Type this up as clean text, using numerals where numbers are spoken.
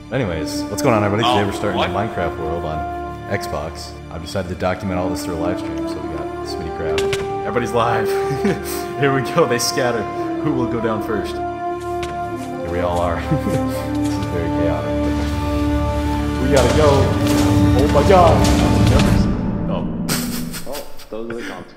Anyways, what's going on, everybody? Today we're starting what? the Minecraft world on Xbox. I've decided to document all this through a live stream, so we got SMITTYCRAFT. Everybody's live. Here we go, they scatter. Who will go down first? Here we all are. This is very chaotic. We gotta go. Oh my god. Oh. Oh, those are the consequences.